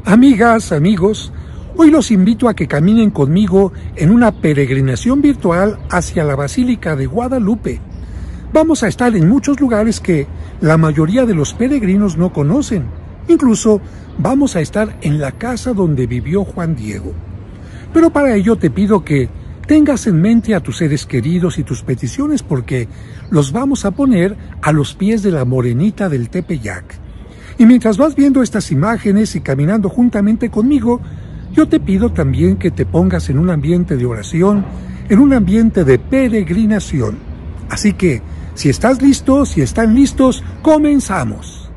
Amigas, amigos, hoy los invito a que caminen conmigo en una peregrinación virtual hacia la Basílica de Guadalupe. Vamos a estar en muchos lugares que la mayoría de los peregrinos no conocen. Incluso vamos a estar en la casa donde vivió Juan Diego. Pero para ello te pido que tengas en mente a tus seres queridos y tus peticiones, porque los vamos a poner a los pies de la morenita del Tepeyac. Y mientras vas viendo estas imágenes y caminando juntamente conmigo, yo te pido también que te pongas en un ambiente de oración, en un ambiente de peregrinación. Así que, si estás listo, si están listos, comenzamos.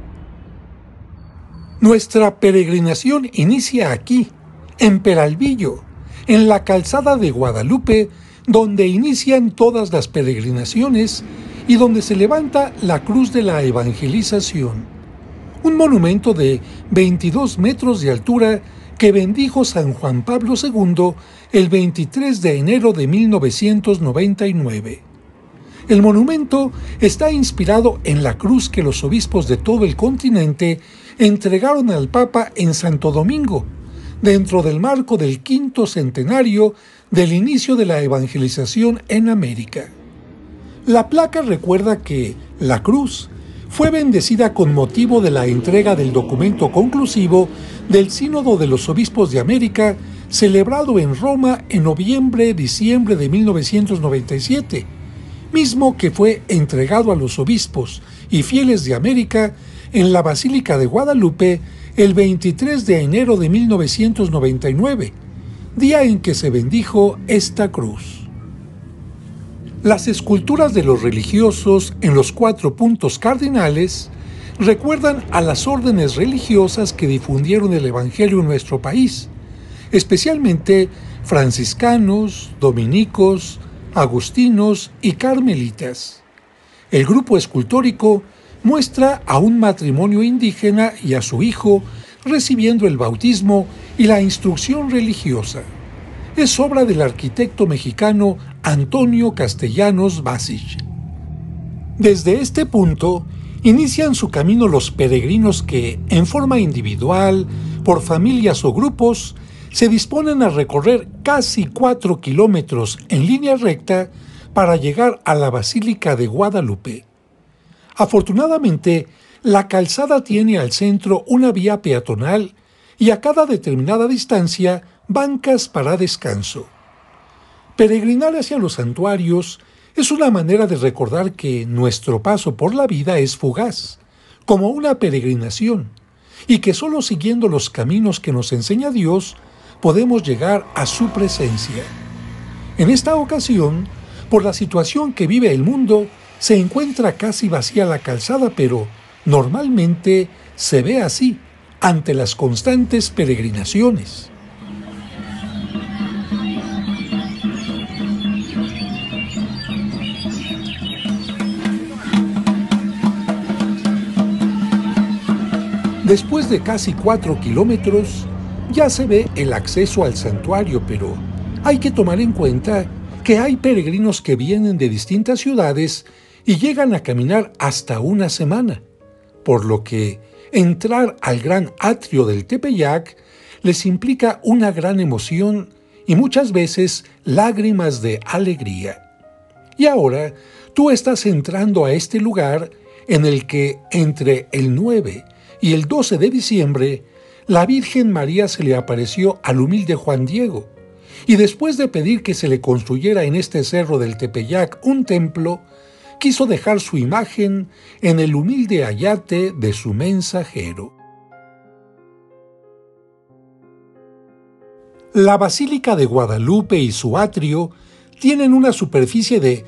Nuestra peregrinación inicia aquí, en Peralvillo, en la calzada de Guadalupe, donde inician todas las peregrinaciones y donde se levanta la cruz de la evangelización. Un monumento de 22 metros de altura que bendijo San Juan Pablo II el 23 de enero de 1999. El monumento está inspirado en la cruz que los obispos de todo el continente entregaron al Papa en Santo Domingo, dentro del marco del 5º centenario del inicio de la evangelización en América. La placa recuerda que la cruz fue bendecida con motivo de la entrega del documento conclusivo del Sínodo de los Obispos de América, celebrado en Roma en noviembre-diciembre de 1997, mismo que fue entregado a los obispos y fieles de América en la Basílica de Guadalupe el 23 de enero de 1999, día en que se bendijo esta cruz. Las esculturas de los religiosos en los 4 puntos cardinales recuerdan a las órdenes religiosas que difundieron el Evangelio en nuestro país, especialmente franciscanos, dominicos, agustinos y carmelitas. El grupo escultórico muestra a un matrimonio indígena y a su hijo recibiendo el bautismo y la instrucción religiosa. Es obra del arquitecto mexicano Antonio Castellanos Basich. Desde este punto, inician su camino los peregrinos que, en forma individual, por familias o grupos, se disponen a recorrer casi 4 kilómetros en línea recta para llegar a la Basílica de Guadalupe. Afortunadamente, la calzada tiene al centro una vía peatonal y a cada determinada distancia bancas para descanso. Peregrinar hacia los santuarios es una manera de recordar que nuestro paso por la vida es fugaz, como una peregrinación, y que solo siguiendo los caminos que nos enseña Dios podemos llegar a su presencia. En esta ocasión, por la situación que vive el mundo, se encuentra casi vacía la calzada, pero normalmente se ve así ante las constantes peregrinaciones. Después de casi 4 kilómetros, ya se ve el acceso al santuario, pero hay que tomar en cuenta que hay peregrinos que vienen de distintas ciudades y llegan a caminar hasta una semana, por lo que entrar al gran atrio del Tepeyac les implica una gran emoción y muchas veces lágrimas de alegría. Y ahora tú estás entrando a este lugar en el que entre el 9 y el 12 de diciembre, la Virgen María se le apareció al humilde Juan Diego, y después de pedir que se le construyera en este cerro del Tepeyac un templo, quiso dejar su imagen en el humilde ayate de su mensajero. La Basílica de Guadalupe y su atrio tienen una superficie de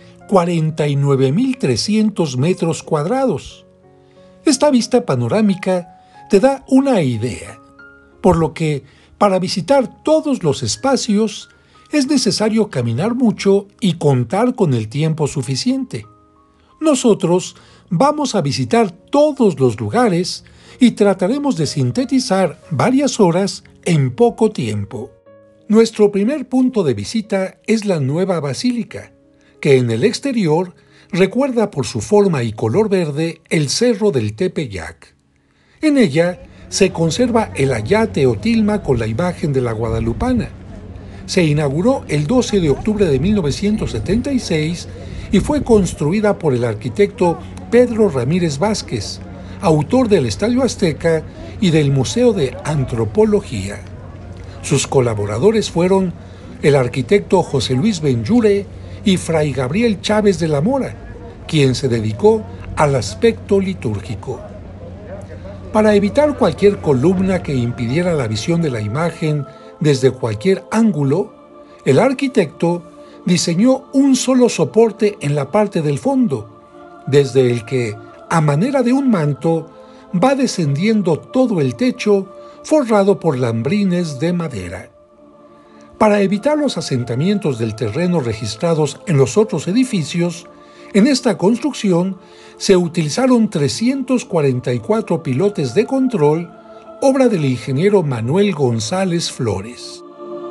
49.300 metros cuadrados. Esta vista panorámica te da una idea, por lo que para visitar todos los espacios es necesario caminar mucho y contar con el tiempo suficiente. Nosotros vamos a visitar todos los lugares y trataremos de sintetizar varias horas en poco tiempo. Nuestro primer punto de visita es la nueva basílica, que en el exterior recuerda por su forma y color verde el cerro del Tepeyac. En ella se conserva el ayate o tilma con la imagen de la guadalupana. Se inauguró el 12 de octubre de 1976 y fue construida por el arquitecto Pedro Ramírez Vázquez, autor del Estadio Azteca y del Museo de Antropología. Sus colaboradores fueron el arquitecto José Luis Benlliure y Fray Gabriel Chávez de la Mora, quien se dedicó al aspecto litúrgico. Para evitar cualquier columna que impidiera la visión de la imagen desde cualquier ángulo, el arquitecto diseñó un solo soporte en la parte del fondo, desde el que, a manera de un manto, va descendiendo todo el techo forrado por lambrines de madera. Para evitar los asentamientos del terreno registrados en los otros edificios, en esta construcción se utilizaron 344 pilotes de control, obra del ingeniero Manuel González Flores.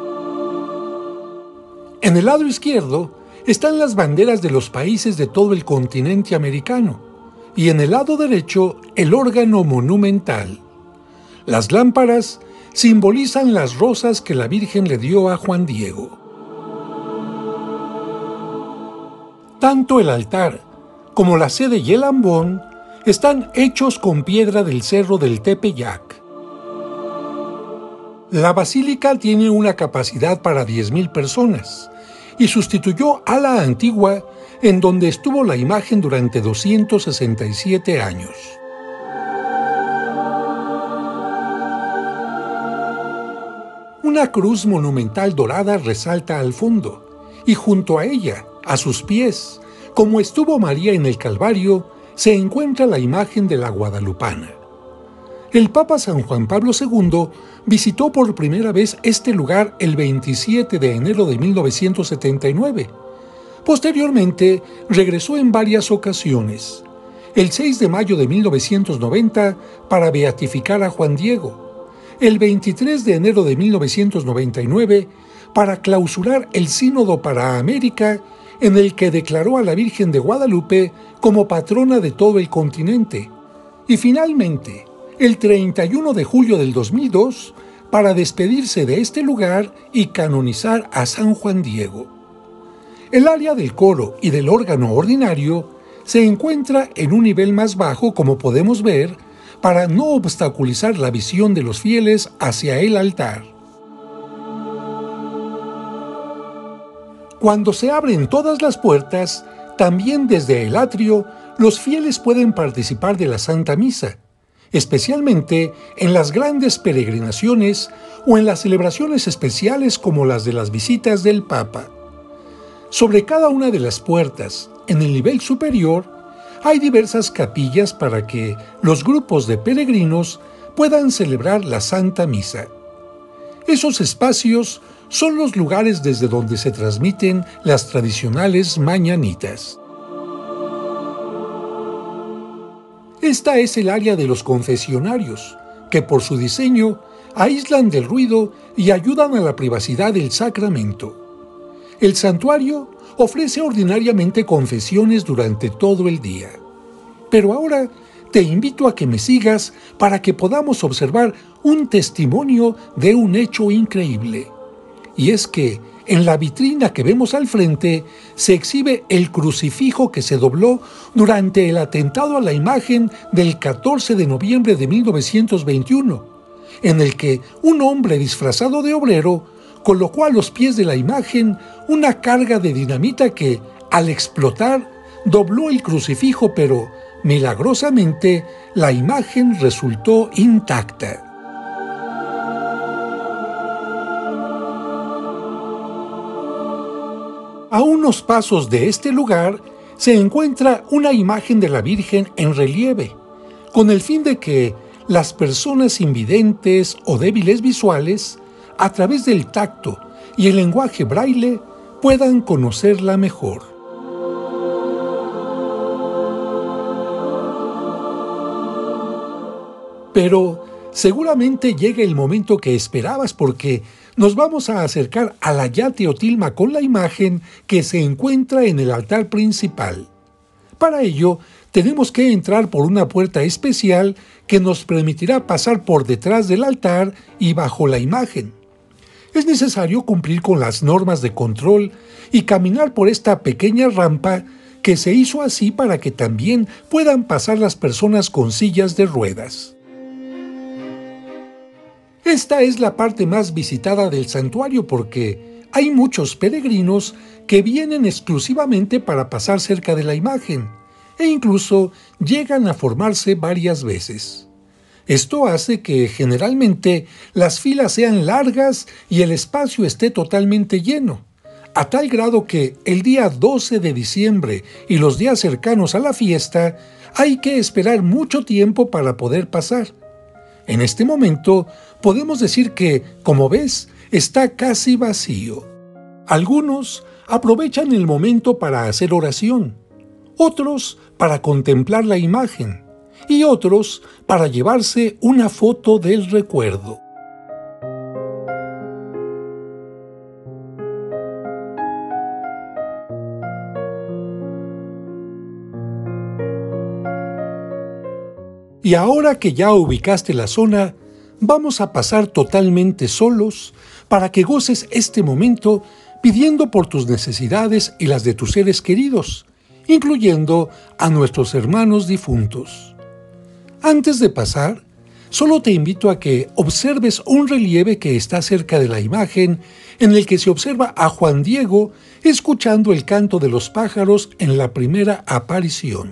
En el lado izquierdo están las banderas de los países de todo el continente americano y en el lado derecho el órgano monumental. Las lámparas simbolizan las rosas que la Virgen le dio a Juan Diego. Tanto el altar como la sede y el ambón están hechos con piedra del cerro del Tepeyac. La basílica tiene una capacidad para 10,000 personas y sustituyó a la antigua, en donde estuvo la imagen durante 267 años. Una cruz monumental dorada resalta al fondo, y junto a ella, a sus pies, como estuvo María en el Calvario, se encuentra la imagen de la guadalupana. El Papa San Juan Pablo II visitó por primera vez este lugar el 27 de enero de 1979. Posteriormente, regresó en varias ocasiones. El 6 de mayo de 1990 para beatificar a Juan Diego. El 23 de enero de 1999 para clausurar el Sínodo para América, en el que declaró a la Virgen de Guadalupe como patrona de todo el continente. Y finalmente, el 31 de julio del 2002, para despedirse de este lugar y canonizar a San Juan Diego. El área del coro y del órgano ordinario se encuentra en un nivel más bajo, como podemos ver, para no obstaculizar la visión de los fieles hacia el altar. Cuando se abren todas las puertas, también desde el atrio, los fieles pueden participar de la Santa Misa, especialmente en las grandes peregrinaciones o en las celebraciones especiales como las de las visitas del Papa. Sobre cada una de las puertas, en el nivel superior, hay diversas capillas para que los grupos de peregrinos puedan celebrar la Santa Misa. Esos espacios son los lugares desde donde se transmiten las tradicionales mañanitas. Esta es el área de los confesionarios, que por su diseño aíslan del ruido y ayudan a la privacidad del sacramento. El santuario ofrece ordinariamente confesiones durante todo el día. Pero ahora te invito a que me sigas para que podamos observar un testimonio de un hecho increíble. Y es que en la vitrina que vemos al frente se exhibe el crucifijo que se dobló durante el atentado a la imagen del 14 de noviembre de 1921, en el que un hombre disfrazado de obrero colocó a los pies de la imagen una carga de dinamita que, al explotar, dobló el crucifijo, pero milagrosamente la imagen resultó intacta. A unos pasos de este lugar se encuentra una imagen de la Virgen en relieve, con el fin de que las personas invidentes o débiles visuales, a través del tacto y el lenguaje braille, puedan conocerla mejor. Pero seguramente llega el momento que esperabas, porque nos vamos a acercar a la ayate o tilma con la imagen que se encuentra en el altar principal. Para ello, tenemos que entrar por una puerta especial que nos permitirá pasar por detrás del altar y bajo la imagen. Es necesario cumplir con las normas de control y caminar por esta pequeña rampa que se hizo así para que también puedan pasar las personas con sillas de ruedas. Esta es la parte más visitada del santuario porque hay muchos peregrinos que vienen exclusivamente para pasar cerca de la imagen e incluso llegan a formarse varias veces. Esto hace que generalmente las filas sean largas y el espacio esté totalmente lleno, a tal grado que el día 12 de diciembre y los días cercanos a la fiesta hay que esperar mucho tiempo para poder pasar. En este momento podemos decir que, como ves, está casi vacío. Algunos aprovechan el momento para hacer oración, otros para contemplar la imagen y otros para llevarse una foto del recuerdo. Y ahora que ya ubicaste la zona, vamos a pasar totalmente solos para que goces este momento pidiendo por tus necesidades y las de tus seres queridos, incluyendo a nuestros hermanos difuntos. Antes de pasar, solo te invito a que observes un relieve que está cerca de la imagen en el que se observa a Juan Diego escuchando el canto de los pájaros en la primera aparición.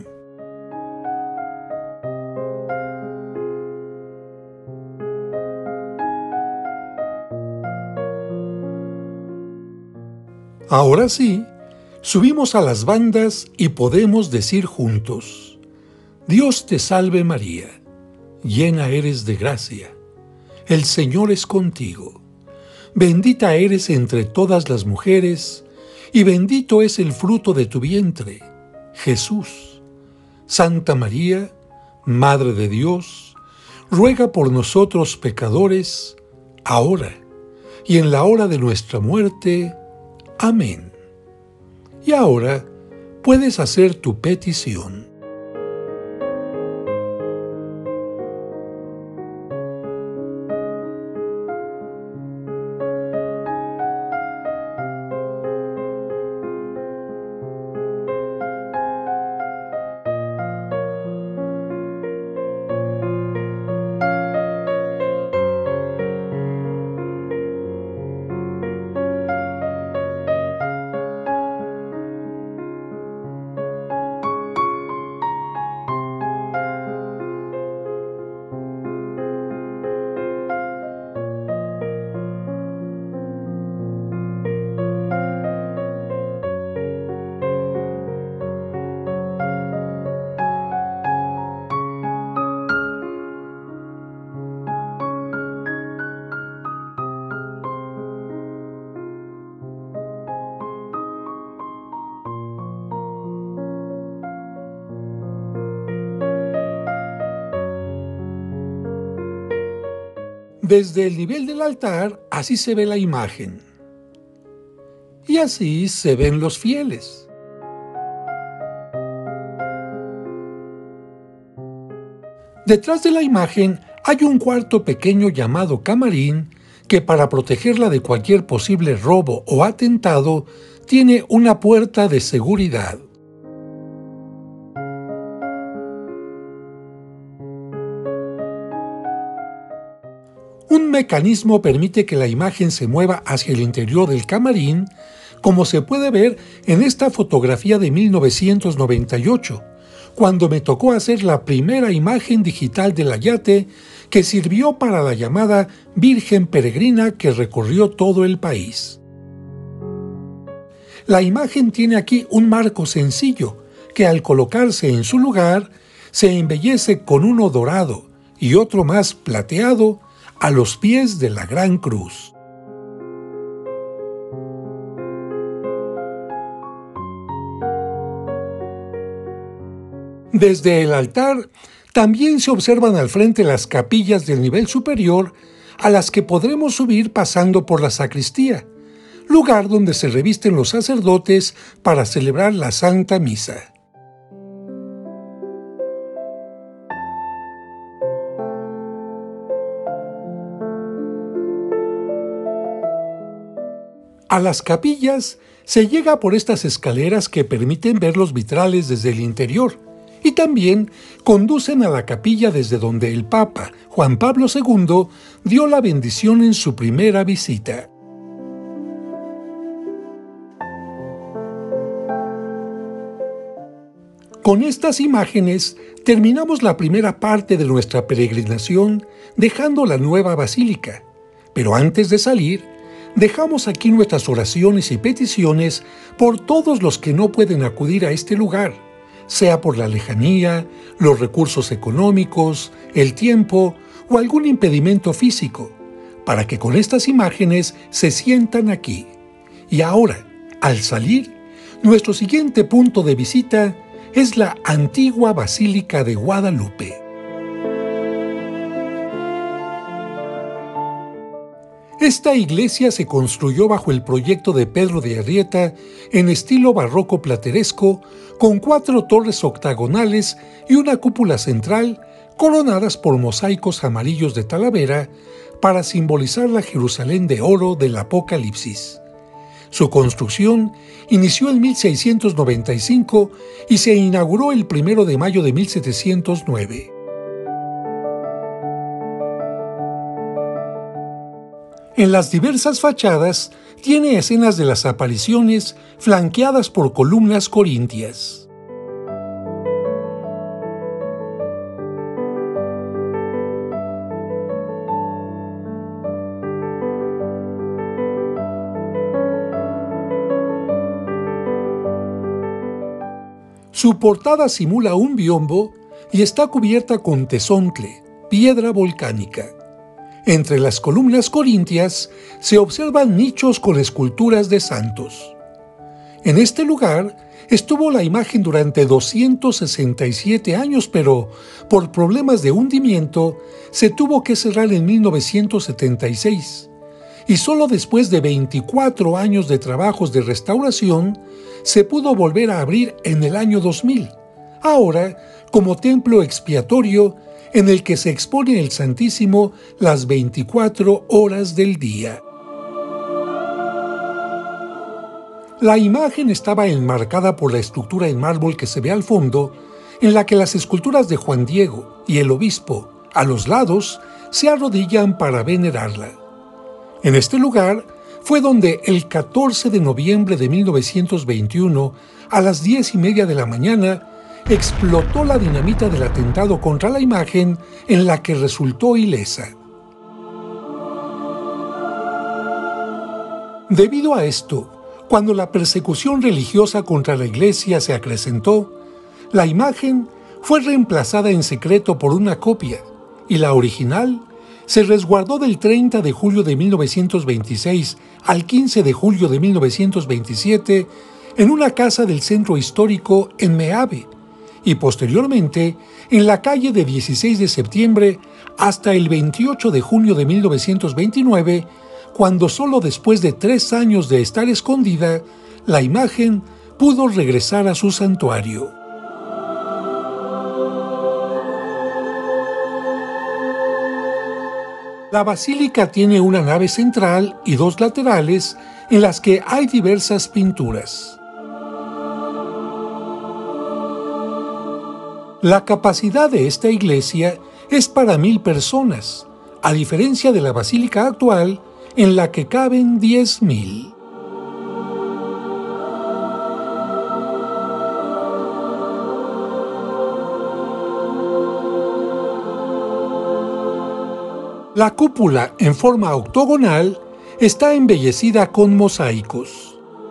Ahora sí, subimos a las bandas y podemos decir juntos: Dios te salve María, llena eres de gracia, el Señor es contigo, bendita eres entre todas las mujeres, y bendito es el fruto de tu vientre, Jesús. Santa María, Madre de Dios, ruega por nosotros pecadores, ahora y en la hora de nuestra muerte. Amén. Y ahora puedes hacer tu petición. Desde el nivel del altar, así se ve la imagen. Y así se ven los fieles. Detrás de la imagen hay un cuarto pequeño llamado camarín que, para protegerla de cualquier posible robo o atentado, tiene una puerta de seguridad. Un mecanismo permite que la imagen se mueva hacia el interior del camarín, como se puede ver en esta fotografía de 1998, cuando me tocó hacer la primera imagen digital del ayate que sirvió para la llamada Virgen Peregrina que recorrió todo el país. La imagen tiene aquí un marco sencillo que, al colocarse en su lugar, se embellece con uno dorado y otro más plateado a los pies de la Gran Cruz. Desde el altar también se observan al frente las capillas del nivel superior a las que podremos subir pasando por la sacristía, lugar donde se revisten los sacerdotes para celebrar la Santa Misa. A las capillas se llega por estas escaleras que permiten ver los vitrales desde el interior y también conducen a la capilla desde donde el Papa Juan Pablo II dio la bendición en su primera visita. Con estas imágenes terminamos la primera parte de nuestra peregrinación dejando la nueva basílica. Pero antes de salir, dejamos aquí nuestras oraciones y peticiones por todos los que no pueden acudir a este lugar, sea por la lejanía, los recursos económicos, el tiempo o algún impedimento físico, para que con estas imágenes se sientan aquí. Y ahora, al salir, nuestro siguiente punto de visita es la antigua Basílica de Guadalupe. Esta iglesia se construyó bajo el proyecto de Pedro de Arrieta en estilo barroco plateresco, con 4 torres octagonales y una cúpula central coronadas por mosaicos amarillos de Talavera para simbolizar la Jerusalén de oro del Apocalipsis. Su construcción inició en 1695 y se inauguró el 1 de mayo de 1709. En las diversas fachadas tiene escenas de las apariciones flanqueadas por columnas corintias. Su portada simula un biombo y está cubierta con tezontle, piedra volcánica. Entre las columnas corintias se observan nichos con esculturas de santos. En este lugar estuvo la imagen durante 267 años, pero por problemas de hundimiento se tuvo que cerrar en 1976. Y solo después de 24 años de trabajos de restauración se pudo volver a abrir en el año 2000, ahora como templo expiatorio en el que se expone el Santísimo las 24 horas del día. La imagen estaba enmarcada por la estructura en mármol que se ve al fondo, en la que las esculturas de Juan Diego y el obispo, a los lados, se arrodillan para venerarla. En este lugar fue donde el 14 de noviembre de 1921, a las 10:30 de la mañana, explotó la dinamita del atentado contra la imagen, en la que resultó ilesa. Debido a esto, cuando la persecución religiosa contra la iglesia se acrecentó, la imagen fue reemplazada en secreto por una copia, y la original se resguardó del 30 de julio de 1926 al 15 de julio de 1927 en una casa del centro histórico en Meave y posteriormente en la calle de 16 de septiembre hasta el 28 de junio de 1929, cuando solo después de 3 años de estar escondida, la imagen pudo regresar a su santuario. La basílica tiene una nave central y 2 laterales en las que hay diversas pinturas. La capacidad de esta iglesia es para 1000 personas, a diferencia de la basílica actual en la que caben 10.000. La cúpula, en forma octogonal, está embellecida con mosaicos.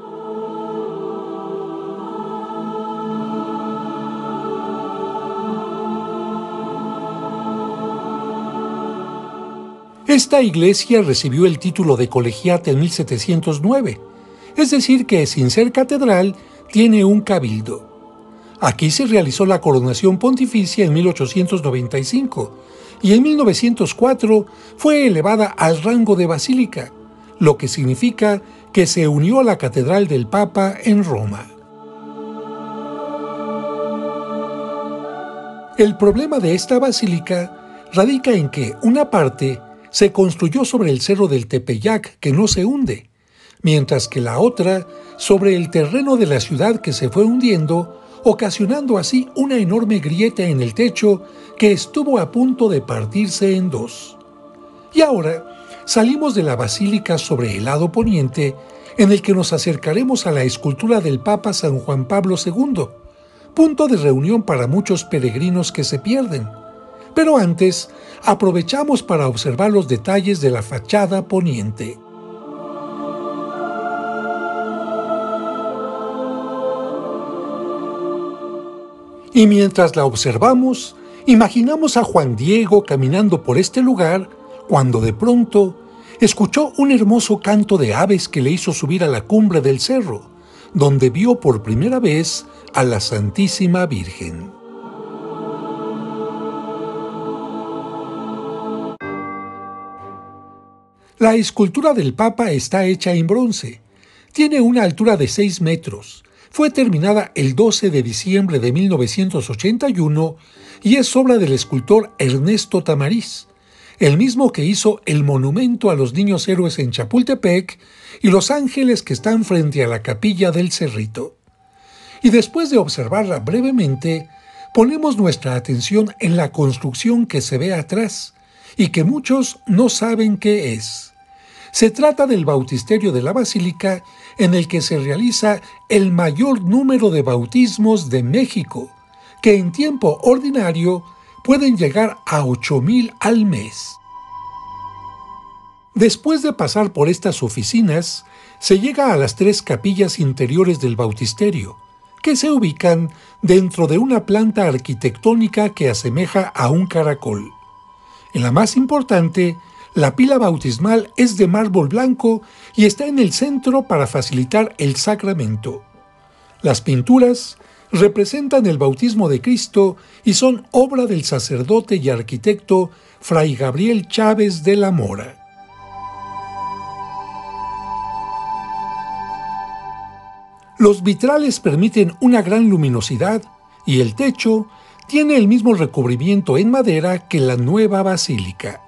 Esta iglesia recibió el título de colegiata en 1709, es decir que sin ser catedral tiene un cabildo. Aquí se realizó la coronación pontificia en 1895 y en 1904 fue elevada al rango de basílica, lo que significa que se unió a la Catedral del Papa en Roma. El problema de esta basílica radica en que una parte se construyó sobre el cerro del Tepeyac, que no se hunde, mientras que la otra sobre el terreno de la ciudad que se fue hundiendo, ocasionando así una enorme grieta en el techo que estuvo a punto de partirse en dos. Y ahora salimos de la basílica sobre el lado poniente, en el que nos acercaremos a la escultura del Papa San Juan Pablo II, punto de reunión para muchos peregrinos que se pierden. Pero antes, aprovechamos para observar los detalles de la fachada poniente. Y mientras la observamos, imaginamos a Juan Diego caminando por este lugar, cuando de pronto escuchó un hermoso canto de aves que le hizo subir a la cumbre del cerro, donde vio por primera vez a la Santísima Virgen. La escultura del Papa está hecha en bronce. Tiene una altura de 6 metros. Fue terminada el 12 de diciembre de 1981 y es obra del escultor Ernesto Tamariz, el mismo que hizo el monumento a los niños héroes en Chapultepec y los ángeles que están frente a la capilla del Cerrito. Y después de observarla brevemente, ponemos nuestra atención en la construcción que se ve atrás y que muchos no saben qué es. Se trata del bautisterio de la Basílica, en el que se realiza el mayor número de bautismos de México, que en tiempo ordinario pueden llegar a 8,000 al mes. Después de pasar por estas oficinas, se llega a las 3 capillas interiores del bautisterio, que se ubican dentro de una planta arquitectónica que asemeja a un caracol. En la más importante, la pila bautismal es de mármol blanco y está en el centro para facilitar el sacramento. Las pinturas representan el bautismo de Cristo y son obra del sacerdote y arquitecto Fray Gabriel Chávez de la Mora. Los vitrales permiten una gran luminosidad y el techo tiene el mismo recubrimiento en madera que la nueva basílica.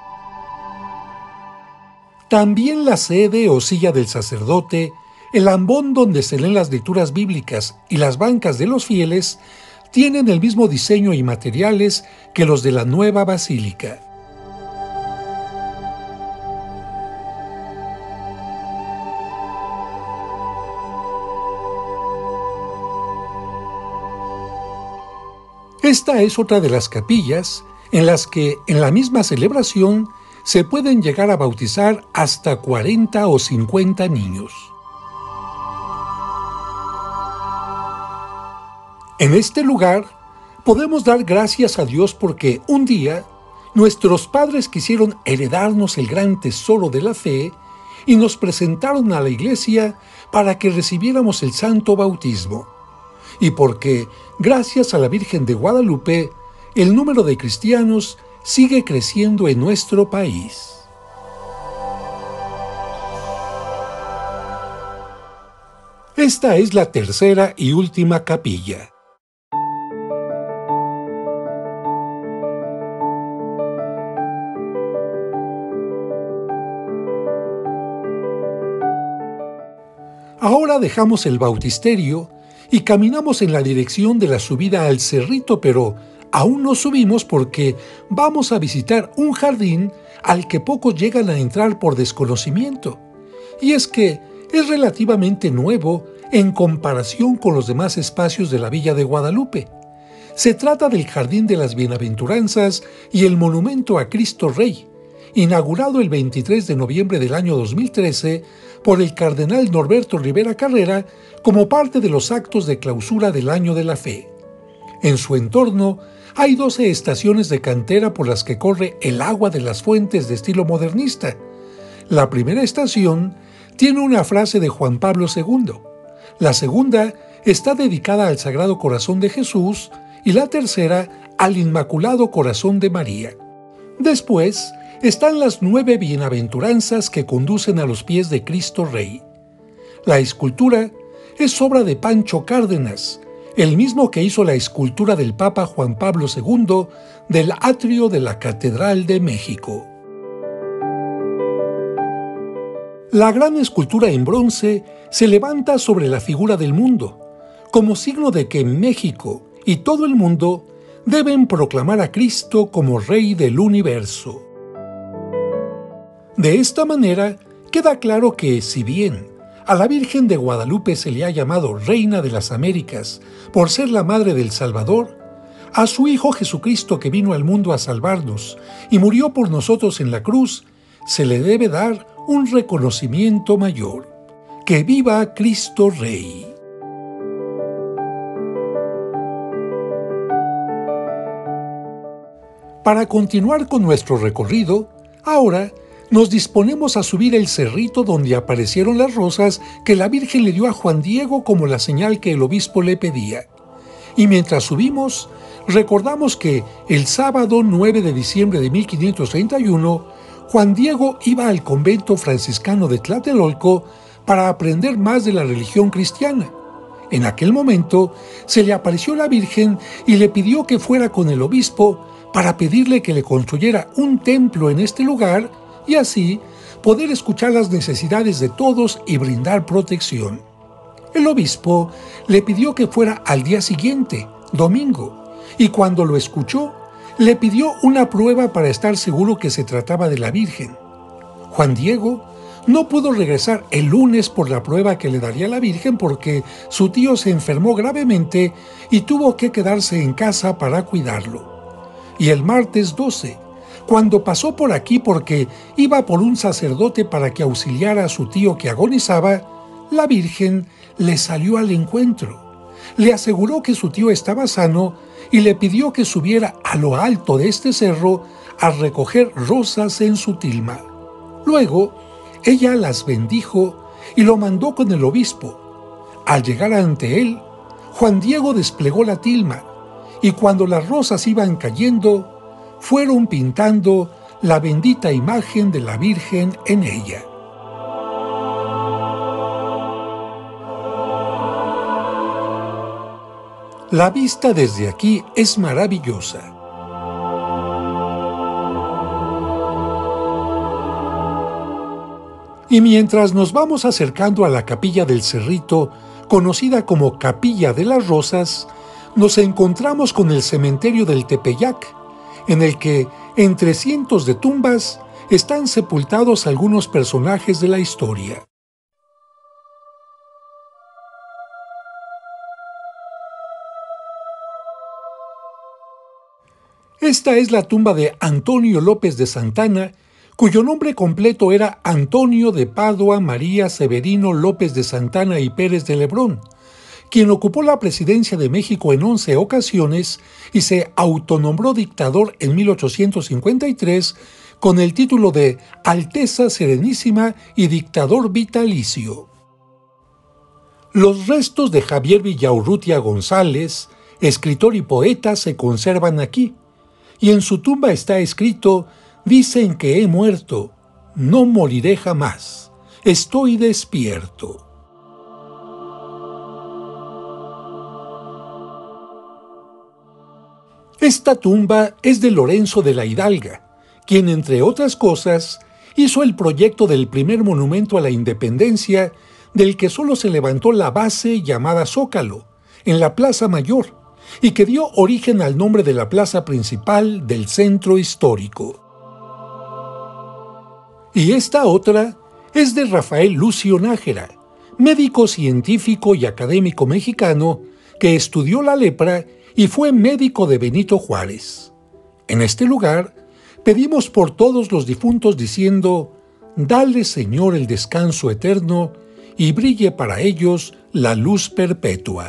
También la sede o silla del sacerdote, el ambón donde se leen las lecturas bíblicas y las bancas de los fieles tienen el mismo diseño y materiales que los de la nueva basílica. Esta es otra de las capillas en las que en la misma celebración se pueden llegar a bautizar hasta 40 o 50 niños. En este lugar podemos dar gracias a Dios porque un día nuestros padres quisieron heredarnos el gran tesoro de la fe y nos presentaron a la iglesia para que recibiéramos el santo bautismo. Y porque, gracias a la Virgen de Guadalupe, el número de cristianos sigue creciendo en nuestro país. Esta es la tercera y última capilla. Ahora dejamos el bautisterio y caminamos en la dirección de la subida al Cerrito, pero aún no subimos porque vamos a visitar un jardín al que pocos llegan a entrar por desconocimiento. Y es que es relativamente nuevo en comparación con los demás espacios de la Villa de Guadalupe. Se trata del Jardín de las Bienaventuranzas y el Monumento a Cristo Rey, inaugurado el 23 de noviembre del año 2013 por el cardenal Norberto Rivera Carrera como parte de los actos de clausura del Año de la Fe. En su entorno hay 12 estaciones de cantera por las que corre el agua de las fuentes de estilo modernista. La primera estación tiene una frase de Juan Pablo II, la segunda está dedicada al Sagrado Corazón de Jesús y la tercera al Inmaculado Corazón de María. Después están las 9 bienaventuranzas que conducen a los pies de Cristo Rey. La escultura es obra de Pancho Cárdenas, el mismo que hizo la escultura del Papa Juan Pablo II del atrio de la Catedral de México. La gran escultura en bronce se levanta sobre la figura del mundo, como signo de que México y todo el mundo deben proclamar a Cristo como Rey del universo. De esta manera, queda claro que, si bien a la Virgen de Guadalupe se le ha llamado Reina de las Américas por ser la Madre del Salvador, a su Hijo Jesucristo que vino al mundo a salvarnos y murió por nosotros en la cruz, se le debe dar un reconocimiento mayor. ¡Que viva Cristo Rey! Para continuar con nuestro recorrido, ahora nos disponemos a subir el cerrito donde aparecieron las rosas que la Virgen le dio a Juan Diego como la señal que el obispo le pedía. Y mientras subimos, recordamos que el sábado 9 de diciembre de 1531, Juan Diego iba al convento franciscano de Tlatelolco para aprender más de la religión cristiana. En aquel momento se le apareció la Virgen y le pidió que fuera con el obispo para pedirle que le construyera un templo en este lugar y así poder escuchar las necesidades de todos y brindar protección. El obispo le pidió que fuera al día siguiente, domingo, y cuando lo escuchó, le pidió una prueba para estar seguro que se trataba de la Virgen. Juan Diego no pudo regresar el lunes por la prueba que le daría la Virgen porque su tío se enfermó gravemente y tuvo que quedarse en casa para cuidarlo. Y el martes 12, cuando pasó por aquí porque iba por un sacerdote para que auxiliara a su tío que agonizaba, la Virgen le salió al encuentro. Le aseguró que su tío estaba sano y le pidió que subiera a lo alto de este cerro a recoger rosas en su tilma. Luego, ella las bendijo y lo mandó con el obispo. Al llegar ante él, Juan Diego desplegó la tilma y cuando las rosas iban cayendo, fueron pintando la bendita imagen de la Virgen en ella. La vista desde aquí es maravillosa. Y mientras nos vamos acercando a la capilla del Cerrito, conocida como Capilla de las Rosas, nos encontramos con el cementerio del Tepeyac, en el que, entre cientos de tumbas, están sepultados algunos personajes de la historia. Esta es la tumba de Antonio López de Santana, cuyo nombre completo era Antonio de Padua María Severino López de Santana y Pérez de Lebrón, quien ocupó la presidencia de México en 11 ocasiones y se autonombró dictador en 1853 con el título de Alteza Serenísima y Dictador Vitalicio. Los restos de Javier Villaurrutia González, escritor y poeta, se conservan aquí, y en su tumba está escrito: «Dicen que he muerto, no moriré jamás, estoy despierto». Esta tumba es de Lorenzo de la Hidalga, quien, entre otras cosas, hizo el proyecto del primer monumento a la independencia, del que solo se levantó la base llamada Zócalo, en la Plaza Mayor, y que dio origen al nombre de la plaza principal del centro histórico. Y esta otra es de Rafael Lucio Nájera, médico científico y académico mexicano que estudió la lepra y fue médico de Benito Juárez. En este lugar pedimos por todos los difuntos diciendo: «Dale, Señor, el descanso eterno y brille para ellos la luz perpetua».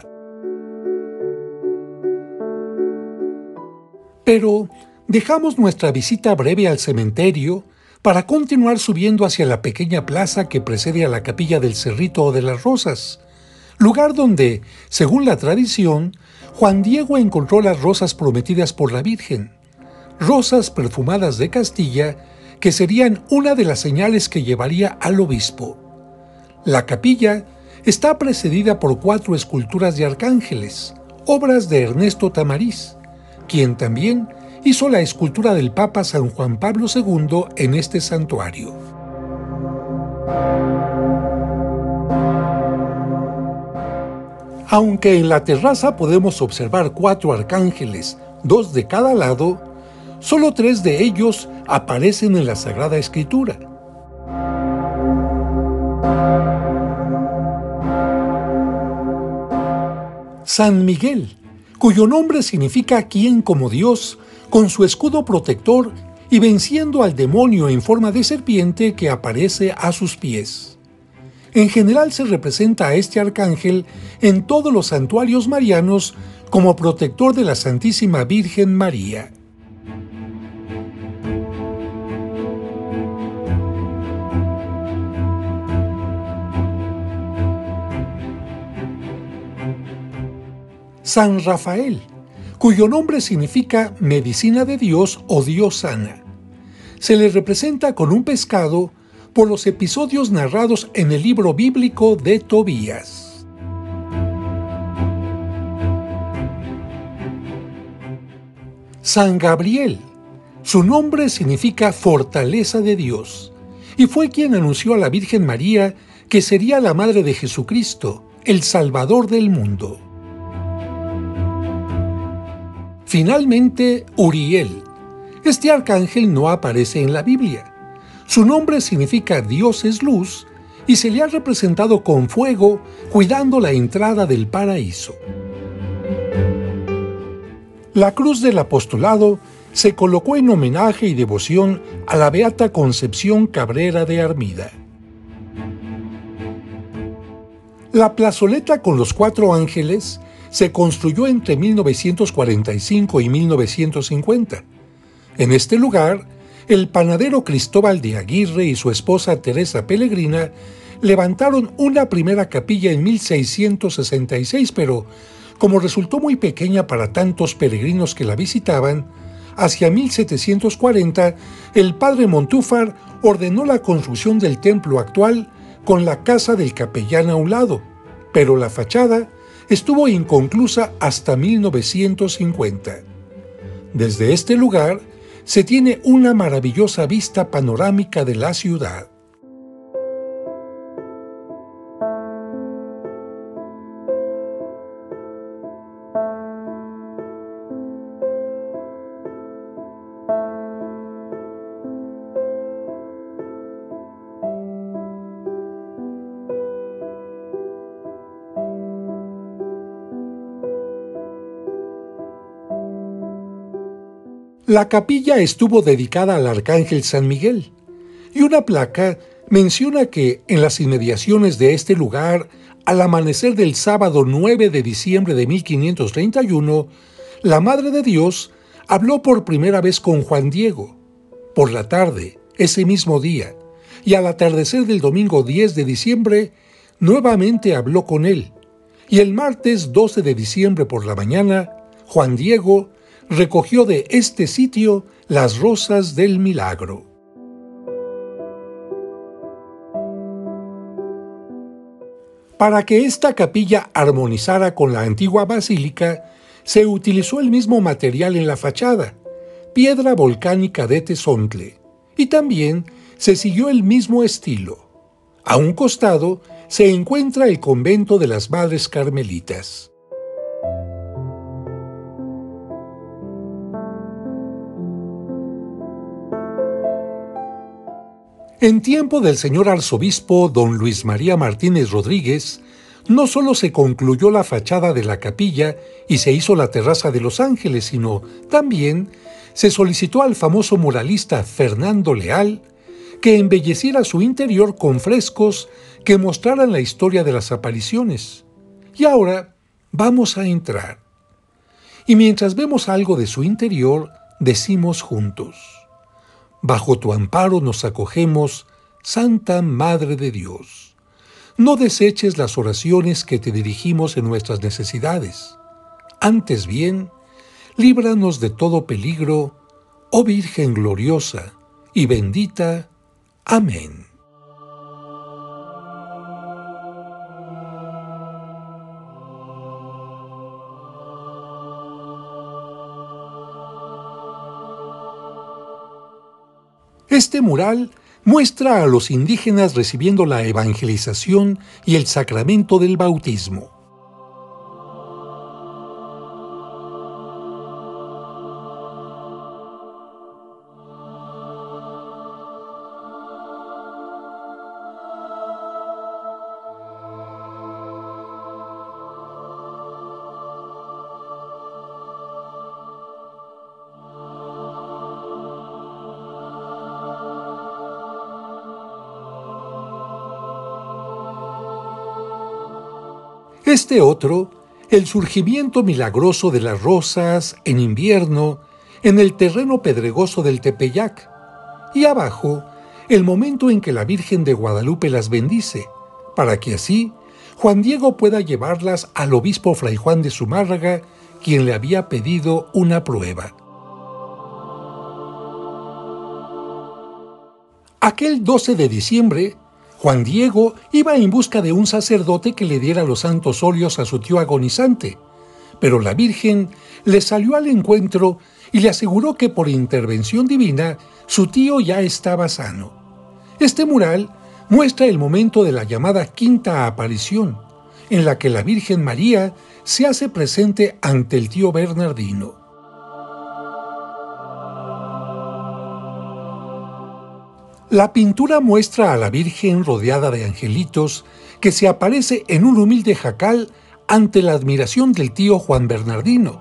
Pero dejamos nuestra visita breve al cementerio para continuar subiendo hacia la pequeña plaza que precede a la capilla del Cerrito o de las Rosas, lugar donde, según la tradición, Juan Diego encontró las rosas prometidas por la Virgen, rosas perfumadas de Castilla, que serían una de las señales que llevaría al obispo. La capilla está precedida por 4 esculturas de arcángeles, obras de Ernesto Tamariz, quien también hizo la escultura del Papa San Juan Pablo II en este santuario. Aunque en la terraza podemos observar 4 arcángeles, 2 de cada lado, solo 3 de ellos aparecen en la Sagrada Escritura. San Miguel, cuyo nombre significa quien como Dios, con su escudo protector y venciendo al demonio en forma de serpiente que aparece a sus pies. En general se representa a este arcángel en todos los santuarios marianos como protector de la Santísima Virgen María. San Rafael, cuyo nombre significa medicina de Dios o Dios sana. Se le representa con un pescado por los episodios narrados en el libro bíblico de Tobías. San Gabriel, su nombre significa fortaleza de Dios, y fue quien anunció a la Virgen María que sería la madre de Jesucristo, el Salvador del mundo. Finalmente, Uriel. Este arcángel no aparece en la Biblia. Su nombre significa Dios es luz y se le ha representado con fuego cuidando la entrada del paraíso. La cruz del apostolado se colocó en homenaje y devoción a la Beata Concepción Cabrera de Armida. La plazoleta con los 4 ángeles se construyó entre 1945 y 1950. En este lugar, el panadero Cristóbal de Aguirre y su esposa Teresa Pellegrina levantaron una primera capilla en 1666, pero como resultó muy pequeña para tantos peregrinos que la visitaban, hacia 1740 el padre Montúfar ordenó la construcción del templo actual con la casa del capellán a un lado, pero la fachada estuvo inconclusa hasta 1950. Desde este lugar se tiene una maravillosa vista panorámica de la ciudad. La capilla estuvo dedicada al arcángel San Miguel, y una placa menciona que en las inmediaciones de este lugar, al amanecer del sábado 9 de diciembre de 1531, la Madre de Dios habló por primera vez con Juan Diego. Por la tarde, ese mismo día, y al atardecer del domingo 10 de diciembre, nuevamente habló con él, y el martes 12 de diciembre por la mañana, Juan Diego recogió de este sitio las rosas del milagro. Para que esta capilla armonizara con la antigua basílica, se utilizó el mismo material en la fachada, piedra volcánica de Tezontle, y también se siguió el mismo estilo. A un costado se encuentra el convento de las Madres Carmelitas. En tiempo del señor arzobispo don Luis María Martínez Rodríguez, no solo se concluyó la fachada de la capilla y se hizo la terraza de los ángeles, sino también se solicitó al famoso muralista Fernando Leal que embelleciera su interior con frescos que mostraran la historia de las apariciones. Y ahora vamos a entrar. Y mientras vemos algo de su interior, decimos juntos: bajo tu amparo nos acogemos, Santa Madre de Dios. No deseches las oraciones que te dirigimos en nuestras necesidades. Antes bien, líbranos de todo peligro, oh Virgen gloriosa y bendita. Amén. Este mural muestra a los indígenas recibiendo la evangelización y el sacramento del bautismo. Este otro, el surgimiento milagroso de las rosas en invierno en el terreno pedregoso del Tepeyac. Y abajo, el momento en que la Virgen de Guadalupe las bendice, para que así Juan Diego pueda llevarlas al obispo Fray Juan de Zumárraga, quien le había pedido una prueba. Aquel 12 de diciembre, Juan Diego iba en busca de un sacerdote que le diera los santos óleos a su tío agonizante, pero la Virgen le salió al encuentro y le aseguró que por intervención divina su tío ya estaba sano. Este mural muestra el momento de la llamada quinta aparición, en la que la Virgen María se hace presente ante el tío Bernardino. La pintura muestra a la Virgen rodeada de angelitos que se aparece en un humilde jacal ante la admiración del tío Juan Bernardino.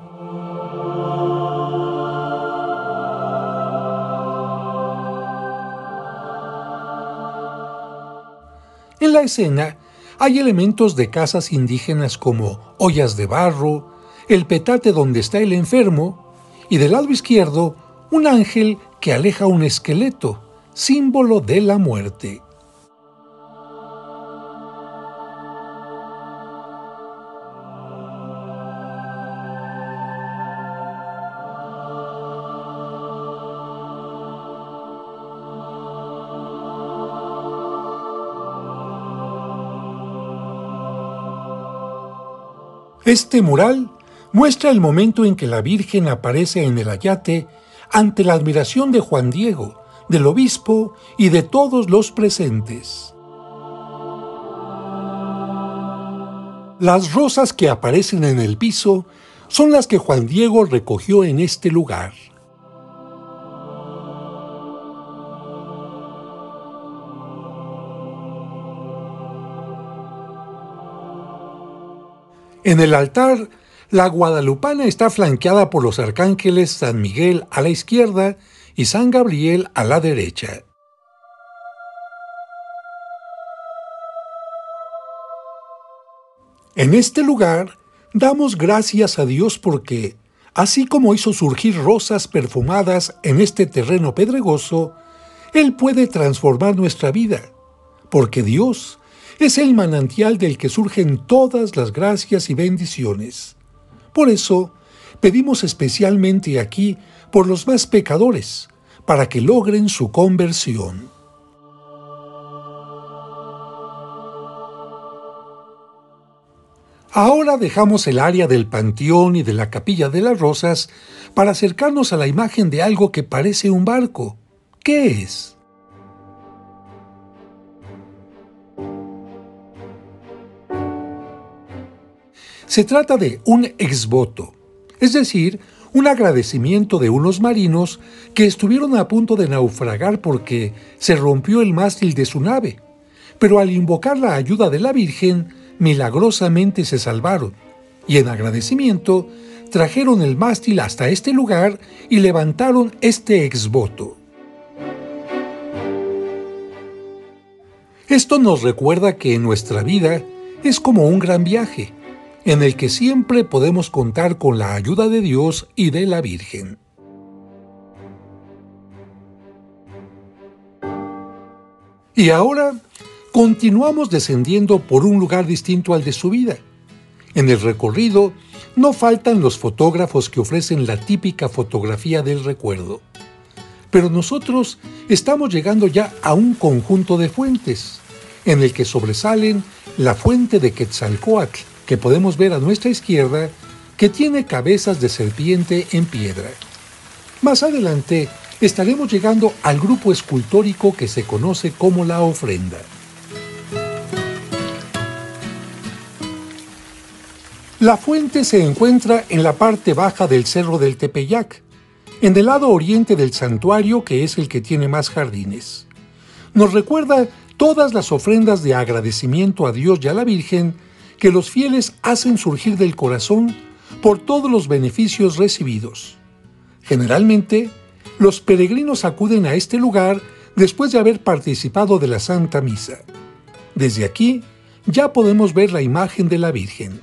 En la escena hay elementos de casas indígenas como ollas de barro, el petate donde está el enfermo y del lado izquierdo un ángel que aleja un esqueleto, símbolo de la muerte. Este mural muestra el momento en que la Virgen aparece en el ayate ante la admiración de Juan Diego, del obispo y de todos los presentes. Las rosas que aparecen en el piso son las que Juan Diego recogió en este lugar. En el altar, la guadalupana está flanqueada por los arcángeles San Miguel a la izquierda y San Gabriel a la derecha. En este lugar, damos gracias a Dios porque, así como hizo surgir rosas perfumadas en este terreno pedregoso, Él puede transformar nuestra vida, porque Dios es el manantial del que surgen todas las gracias y bendiciones. Por eso, pedimos especialmente aquí por los más pecadores, para que logren su conversión. Ahora dejamos el área del panteón y de la capilla de las rosas para acercarnos a la imagen de algo que parece un barco. ¿Qué es? Se trata de un exvoto, es decir, un agradecimiento de unos marinos que estuvieron a punto de naufragar porque se rompió el mástil de su nave, pero al invocar la ayuda de la Virgen, milagrosamente se salvaron, y en agradecimiento trajeron el mástil hasta este lugar y levantaron este exvoto. Esto nos recuerda que nuestra vida es como un gran viaje, en el que siempre podemos contar con la ayuda de Dios y de la Virgen. Y ahora continuamos descendiendo por un lugar distinto al de su vida. En el recorrido no faltan los fotógrafos que ofrecen la típica fotografía del recuerdo. Pero nosotros estamos llegando ya a un conjunto de fuentes, en el que sobresalen la fuente de Quetzalcóatl, que podemos ver a nuestra izquierda, que tiene cabezas de serpiente en piedra. Más adelante estaremos llegando al grupo escultórico que se conoce como la ofrenda. La fuente se encuentra en la parte baja del cerro del Tepeyac, en el lado oriente del santuario, que es el que tiene más jardines. Nos recuerda todas las ofrendas de agradecimiento a Dios y a la Virgen que los fieles hacen surgir del corazón por todos los beneficios recibidos. Generalmente, los peregrinos acuden a este lugar después de haber participado de la Santa Misa. Desde aquí, ya podemos ver la imagen de la Virgen.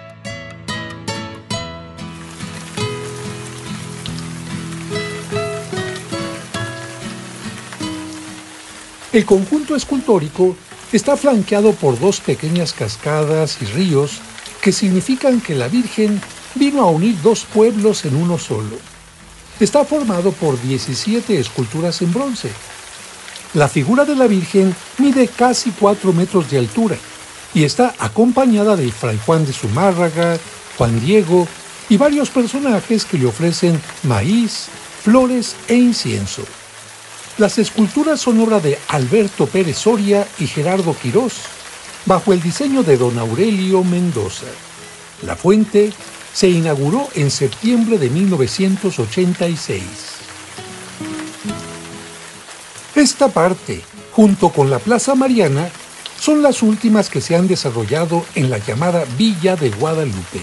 El conjunto escultórico está flanqueado por dos pequeñas cascadas y ríos que significan que la Virgen vino a unir dos pueblos en uno solo. Está formado por 17 esculturas en bronce. La figura de la Virgen mide casi 4 metros de altura y está acompañada de Fray Juan de Zumárraga, Juan Diego y varios personajes que le ofrecen maíz, flores e incienso. Las esculturas son obra de Alberto Pérez Soria y Gerardo Quirós, bajo el diseño de don Aurelio Mendoza. La fuente se inauguró en septiembre de 1986. Esta parte, junto con la Plaza Mariana, son las últimas que se han desarrollado en la llamada Villa de Guadalupe.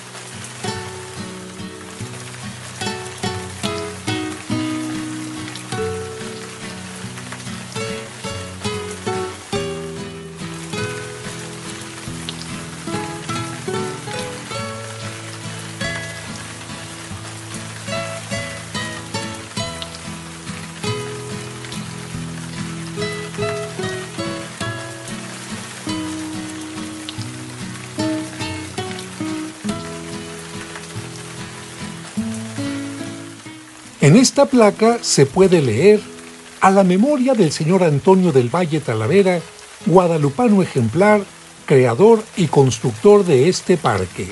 En esta placa se puede leer: a la memoria del señor Antonio del Valle Talavera, guadalupano ejemplar, creador y constructor de este parque.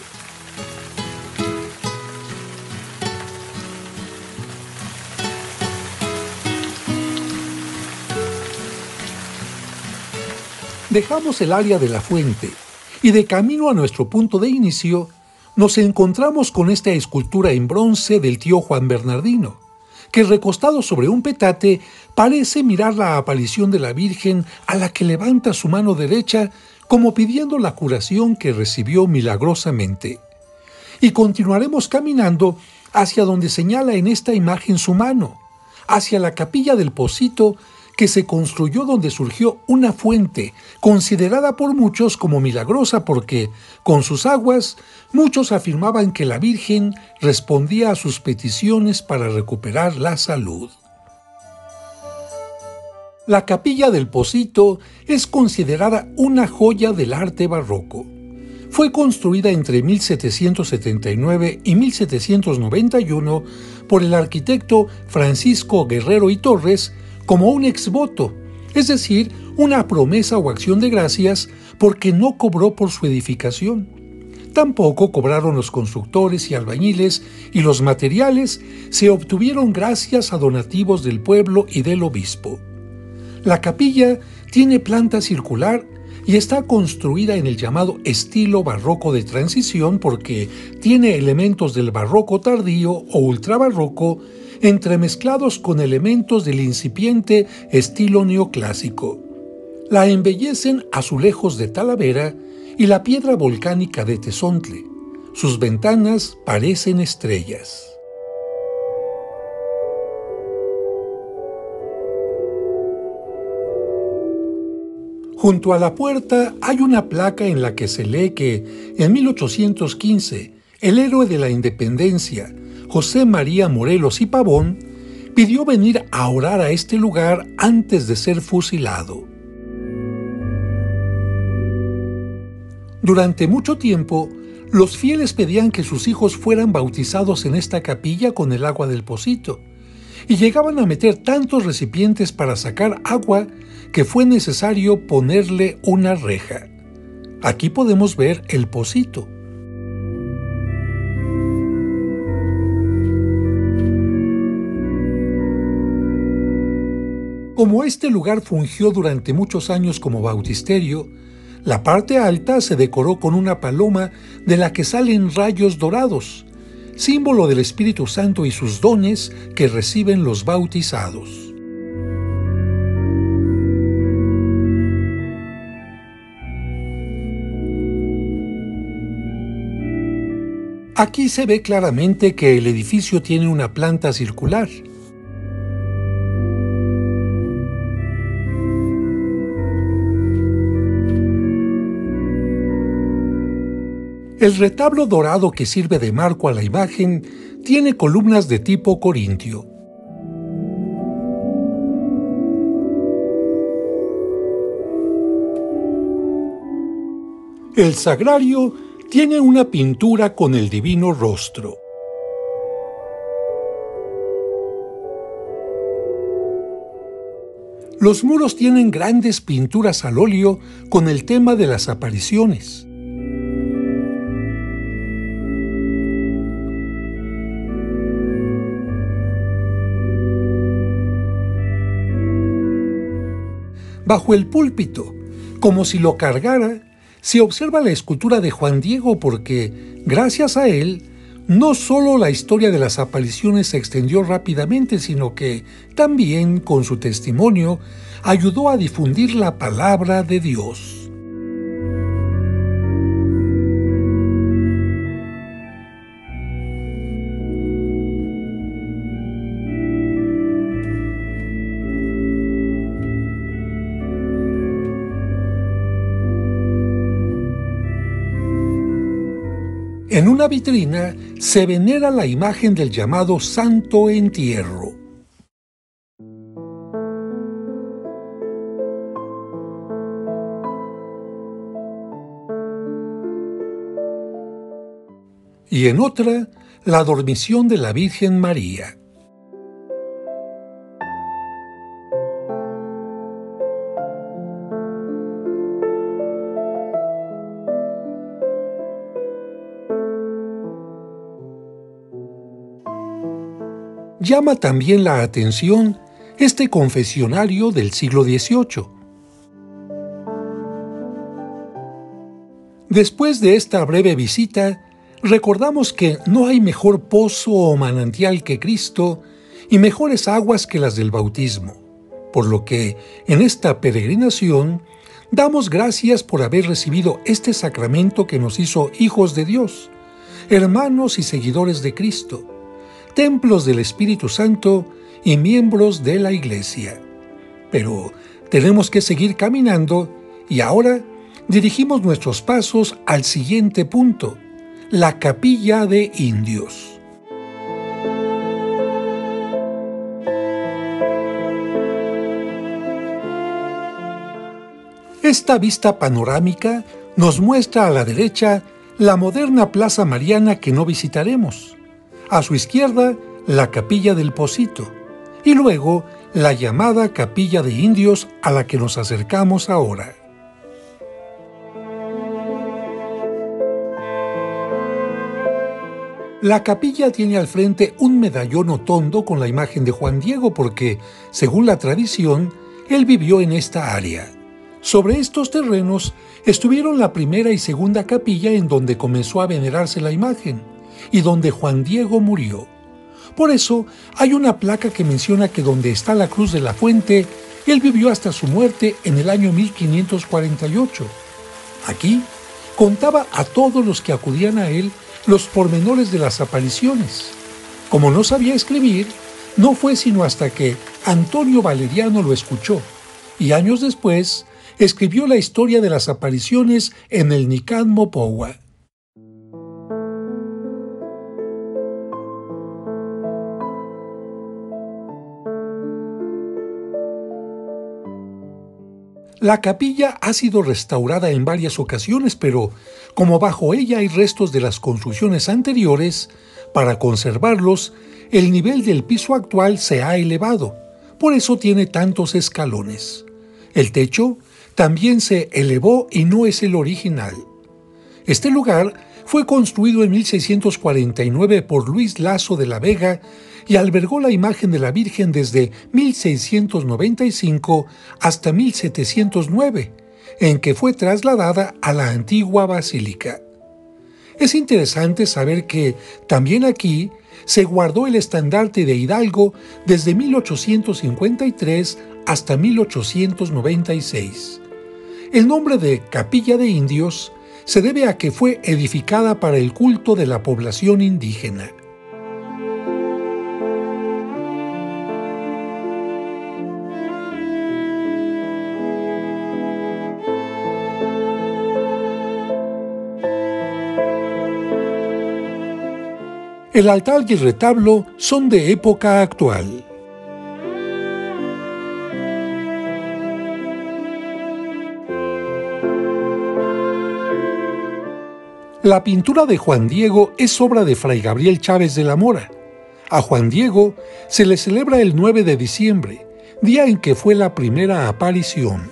Dejamos el área de la fuente y de camino a nuestro punto de inicio nos encontramos con esta escultura en bronce del tío Juan Bernardino, que recostado sobre un petate parece mirar la aparición de la Virgen a la que levanta su mano derecha como pidiendo la curación que recibió milagrosamente. Y continuaremos caminando hacia donde señala en esta imagen su mano, hacia la capilla del Pocito, que se construyó donde surgió una fuente considerada por muchos como milagrosa porque, con sus aguas, muchos afirmaban que la Virgen respondía a sus peticiones para recuperar la salud. La capilla del Pocito es considerada una joya del arte barroco. Fue construida entre 1779 y 1791 por el arquitecto Francisco Guerrero y Torres como un exvoto, es decir, una promesa o acción de gracias, porque no cobró por su edificación. Tampoco cobraron los constructores y albañiles, y los materiales se obtuvieron gracias a donativos del pueblo y del obispo. La capilla tiene planta circular y está construida en el llamado estilo barroco de transición porque tiene elementos del barroco tardío o ultrabarroco entremezclados con elementos del incipiente estilo neoclásico. La embellecen azulejos de Talavera y la piedra volcánica de Tezontle. Sus ventanas parecen estrellas. Junto a la puerta hay una placa en la que se lee que, en 1815, el héroe de la independencia, José María Morelos y Pavón, pidió venir a orar a este lugar antes de ser fusilado. Durante mucho tiempo, los fieles pedían que sus hijos fueran bautizados en esta capilla con el agua del Pocito, y llegaban a meter tantos recipientes para sacar agua que fue necesario ponerle una reja. Aquí podemos ver el Pocito. Como este lugar fungió durante muchos años como bautisterio, la parte alta se decoró con una paloma de la que salen rayos dorados, símbolo del Espíritu Santo y sus dones que reciben los bautizados. Aquí se ve claramente que el edificio tiene una planta circular. El retablo dorado que sirve de marco a la imagen tiene columnas de tipo corintio. El sagrario tiene una pintura con el divino rostro. Los muros tienen grandes pinturas al óleo con el tema de las apariciones. Bajo el púlpito, como si lo cargara, se observa la escultura de Juan Diego porque, gracias a él, no solo la historia de las apariciones se extendió rápidamente, sino que también, con su testimonio, ayudó a difundir la palabra de Dios. En una vitrina se venera la imagen del llamado Santo Entierro. Y en otra, la dormición de la Virgen María. Llama también la atención este confesionario del siglo XVIII. Después de esta breve visita, recordamos que no hay mejor pozo o manantial que Cristo y mejores aguas que las del bautismo, por lo que en esta peregrinación damos gracias por haber recibido este sacramento que nos hizo hijos de Dios, hermanos y seguidores de Cristo, templos del Espíritu Santo y miembros de la Iglesia. Pero tenemos que seguir caminando y ahora dirigimos nuestros pasos al siguiente punto, la Capilla de Indios. Esta vista panorámica nos muestra a la derecha la moderna Plaza Mariana que no visitaremos, a su izquierda la Capilla del Pocito y luego la llamada Capilla de Indios a la que nos acercamos ahora. La capilla tiene al frente un medallón otondo con la imagen de Juan Diego porque, según la tradición, él vivió en esta área. Sobre estos terrenos estuvieron la primera y segunda capilla en donde comenzó a venerarse la imagen y donde Juan Diego murió. Por eso hay una placa que menciona que donde está la cruz de la fuente, él vivió hasta su muerte en el año 1548. Aquí contaba a todos los que acudían a él los pormenores de las apariciones. Como no sabía escribir, no fue sino hasta que Antonio Valeriano lo escuchó y años después escribió la historia de las apariciones en el Nican Mopohua. La capilla ha sido restaurada en varias ocasiones, pero como bajo ella hay restos de las construcciones anteriores, para conservarlos, el nivel del piso actual se ha elevado, por eso tiene tantos escalones. El techo también se elevó y no es el original. Este lugar fue construido en 1649 por Luis Laso de la Vega y albergó la imagen de la Virgen desde 1695 hasta 1709, en que fue trasladada a la antigua basílica. Es interesante saber que también aquí se guardó el estandarte de Hidalgo desde 1853 hasta 1896. El nombre de Capilla de Indios se debe a que fue edificada para el culto de la población indígena. El altar y el retablo son de época actual. La pintura de Juan Diego es obra de Fray Gabriel Chávez de la Mora. A Juan Diego se le celebra el 9 de diciembre, día en que fue la primera aparición.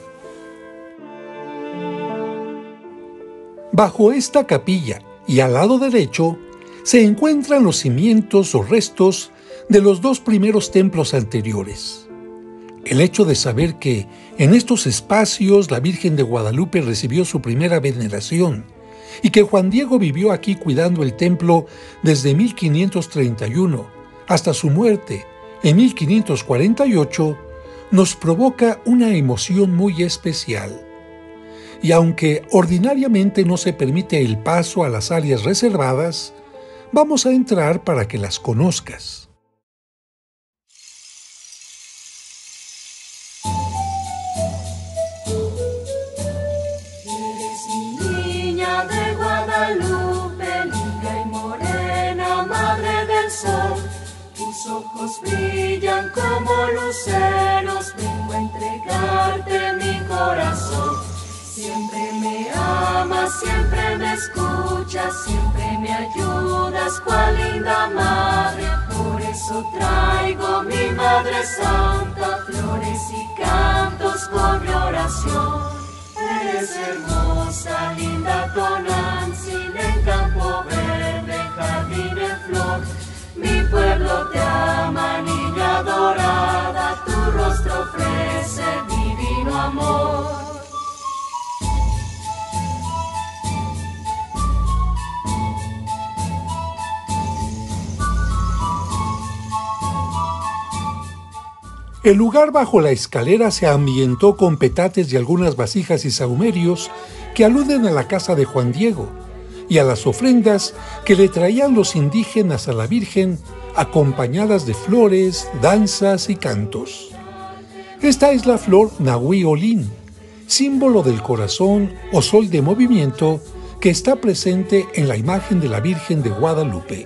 Bajo esta capilla y al lado derecho se encuentran los cimientos o restos de los dos primeros templos anteriores. El hecho de saber que en estos espacios la Virgen de Guadalupe recibió su primera veneración y que Juan Diego vivió aquí cuidando el templo desde 1531 hasta su muerte en 1548, nos provoca una emoción muy especial. Y aunque ordinariamente no se permite el paso a las áreas reservadas, vamos a entrar para que las conozcas. Eres mi niña de Guadalupe, linda y morena, madre del sol. Tus ojos brillan como luceros, vengo a entregarte mi corazón. Siempre me amas, siempre me escuchas, siempre me ayudas, cual linda madre. Por eso traigo mi Madre Santa, flores y cantos con mi oración. Eres hermosa, linda Tonantzin, en campo verde, jardín en flor. Mi pueblo te ama, niña dorada, tu rostro ofrece divino amor. El lugar bajo la escalera se ambientó con petates y algunas vasijas y sahumerios que aluden a la casa de Juan Diego y a las ofrendas que le traían los indígenas a la Virgen, acompañadas de flores, danzas y cantos. Esta es la flor Nahui Olin, símbolo del corazón o sol de movimiento que está presente en la imagen de la Virgen de Guadalupe.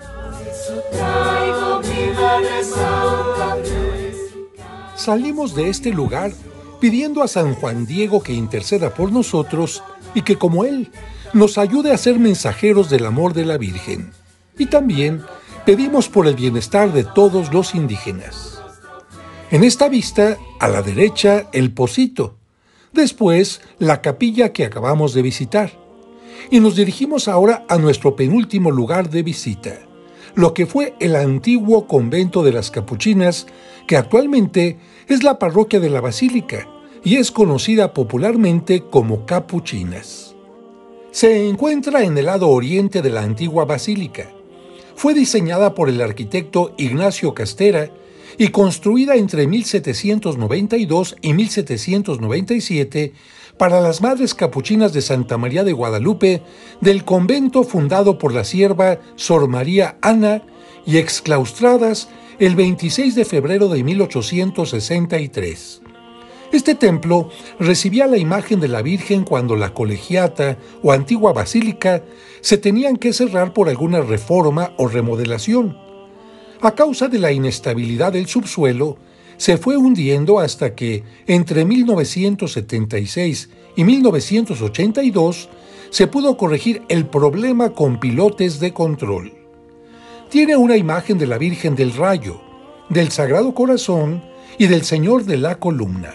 Salimos de este lugar pidiendo a San Juan Diego que interceda por nosotros y que, como él, nos ayude a ser mensajeros del amor de la Virgen. Y también pedimos por el bienestar de todos los indígenas. En esta vista, a la derecha, el Pocito. Después, la capilla que acabamos de visitar. Y nos dirigimos ahora a nuestro penúltimo lugar de visita, lo que fue el antiguo convento de las Capuchinas, que actualmente es la parroquia de la Basílica y es conocida popularmente como Capuchinas. Se encuentra en el lado oriente de la antigua basílica. Fue diseñada por el arquitecto Ignacio Castera y construida entre 1792 y 1797 para las Madres Capuchinas de Santa María de Guadalupe del convento fundado por la sierva Sor María Ana y exclaustradas el 26 de febrero de 1863. Este templo recibía la imagen de la Virgen cuando la colegiata o antigua basílica se tenían que cerrar por alguna reforma o remodelación. A causa de la inestabilidad del subsuelo, se fue hundiendo hasta que, entre 1976 y 1982, se pudo corregir el problema con pilotes de control. Tiene una imagen de la Virgen del Rayo, del Sagrado Corazón y del Señor de la Columna.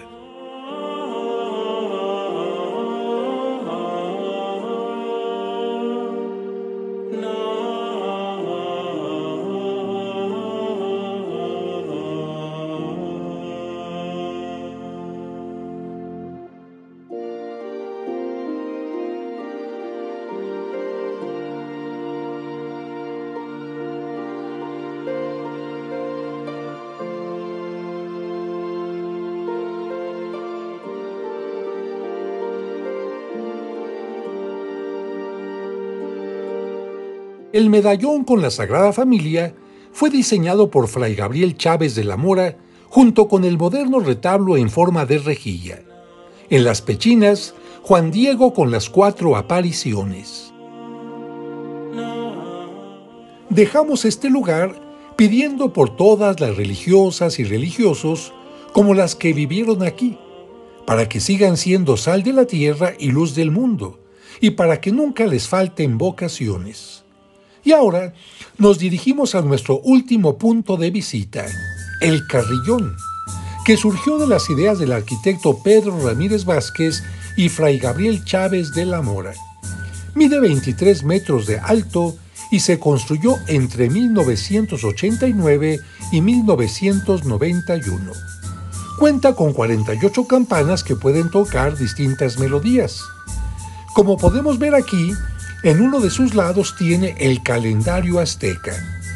El medallón con la Sagrada Familia fue diseñado por Fray Gabriel Chávez de la Mora junto con el moderno retablo en forma de rejilla. En las pechinas, Juan Diego con las 4 apariciones. dejamos este lugar pidiendo por todas las religiosas y religiosos como las que vivieron aquí, para que sigan siendo sal de la tierra y luz del mundo, y para que nunca les falten vocaciones. Y ahora nos dirigimos a nuestro último punto de visita, el Carrillón, que surgió de las ideas del arquitecto Pedro Ramírez Vázquez y Fray Gabriel Chávez de la Mora. Mide 23 metros de alto y se construyó entre 1989 y 1991. Cuenta con 48 campanas que pueden tocar distintas melodías. Como podemos ver aquí, en uno de sus lados tiene el calendario azteca.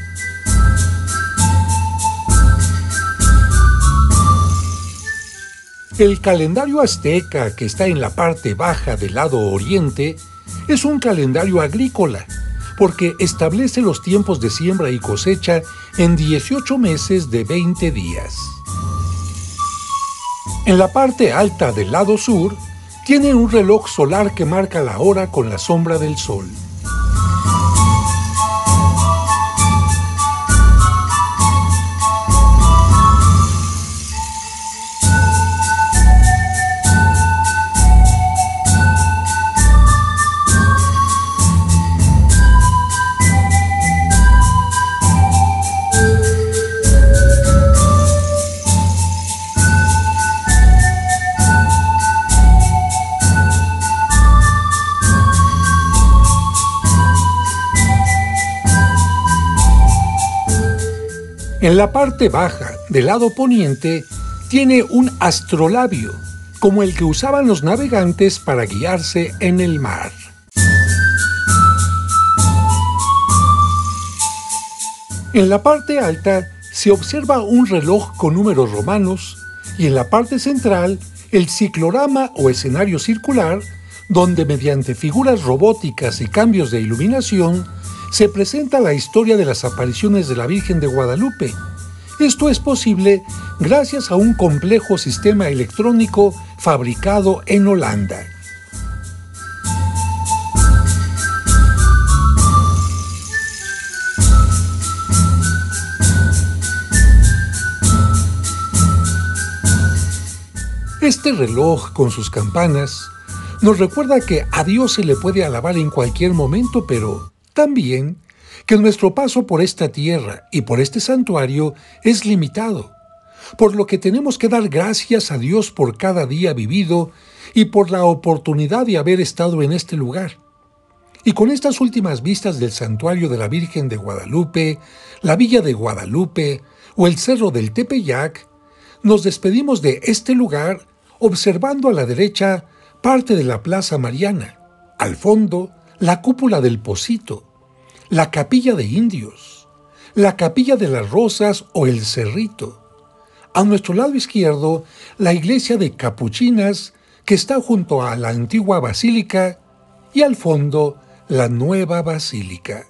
El calendario azteca, que está en la parte baja del lado oriente, es un calendario agrícola, porque establece los tiempos de siembra y cosecha en 18 meses de 20 días. En la parte alta del lado sur, tiene un reloj solar que marca la hora con la sombra del sol. En la parte baja del lado poniente tiene un astrolabio, como el que usaban los navegantes para guiarse en el mar. En la parte alta se observa un reloj con números romanos y en la parte central el ciclorama o escenario circular, donde mediante figuras robóticas y cambios de iluminación se presenta la historia de las apariciones de la Virgen de Guadalupe. Esto es posible gracias a un complejo sistema electrónico fabricado en Holanda. Este reloj con sus campanas nos recuerda que a Dios se le puede alabar en cualquier momento, pero también que nuestro paso por esta tierra y por este santuario es limitado, por lo que tenemos que dar gracias a Dios por cada día vivido y por la oportunidad de haber estado en este lugar. Y con estas últimas vistas del santuario de la Virgen de Guadalupe, la Villa de Guadalupe o el Cerro del Tepeyac, nos despedimos de este lugar observando a la derecha parte de la Plaza Mariana, al fondo la cúpula del Pocito, la Capilla de Indios, la Capilla de las Rosas o el Cerrito. A nuestro lado izquierdo, la iglesia de Capuchinas, que está junto a la antigua basílica, y al fondo, la nueva basílica.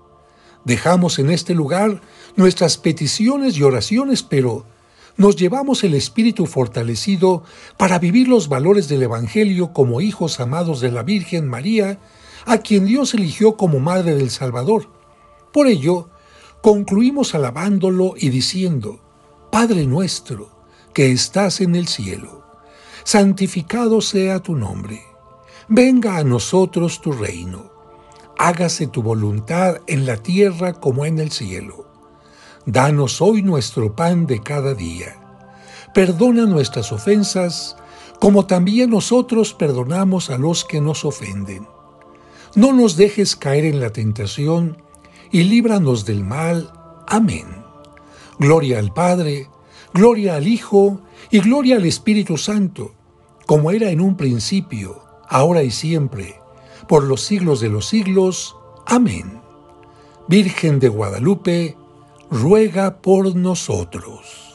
Dejamos en este lugar nuestras peticiones y oraciones, pero nos llevamos el espíritu fortalecido para vivir los valores del Evangelio como hijos amados de la Virgen María, a quien Dios eligió como Madre del Salvador. Por ello, concluimos alabándolo y diciendo: Padre nuestro, que estás en el cielo, santificado sea tu nombre. Venga a nosotros tu reino. Hágase tu voluntad en la tierra como en el cielo. Danos hoy nuestro pan de cada día. Perdona nuestras ofensas, como también nosotros perdonamos a los que nos ofenden. No nos dejes caer en la tentación, y líbranos del mal. Amén. Gloria al Padre, gloria al Hijo, y gloria al Espíritu Santo, como era en un principio, ahora y siempre, por los siglos de los siglos. Amén. Virgen de Guadalupe, ruega por nosotros.